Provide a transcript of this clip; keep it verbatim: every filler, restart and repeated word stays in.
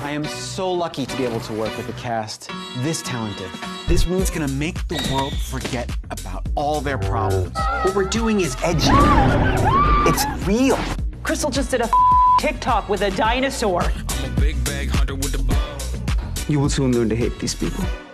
I am so lucky to be able to work with a cast this talented. This movie's gonna make the world forget about all their problems. What we're doing is edgy. It's real. Crystal just did a TikTok with a dinosaur. I'm a big bag hunter with the ball. You will soon learn to hate these people.